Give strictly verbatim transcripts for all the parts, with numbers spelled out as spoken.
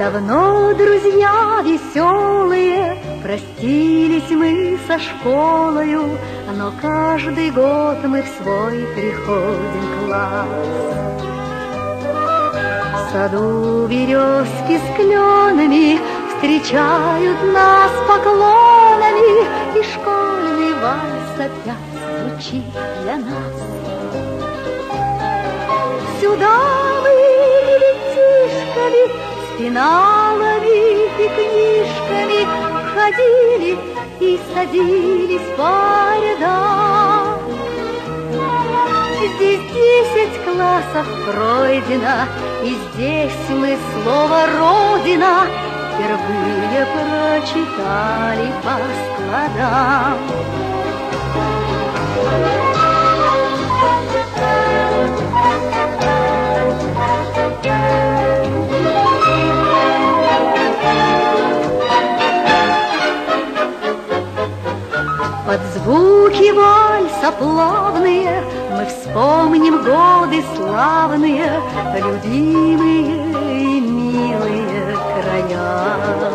Давно, друзья веселые, простились мы со школою, но каждый год мы в свой приходим класс. В саду березки с кленами встречают нас поклонами, и школьный вальс опять звучит для нас. Сюда мы ребятишками, с пеналами и книжками ходили и садились по рядам. Здесь десять классов пройдено, и здесь мы слово «Родина» впервые прочитали по складам. Под звуки вальса плавные мы вспомним годы славные, любимые и милые края.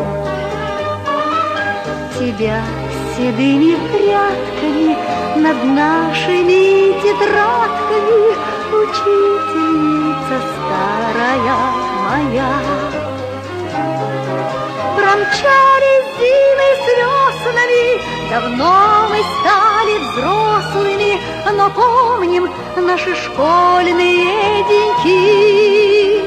Тебя седыми прядками над нашими тетрадками, учительница старая моя. Промчались зимы с веснами, давно мы стали взрослыми, но помним наши школьные деньки.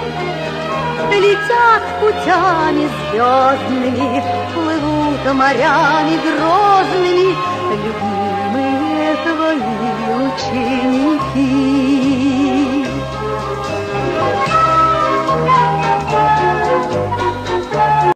Летят путями звездными, плывут морями грозными, любви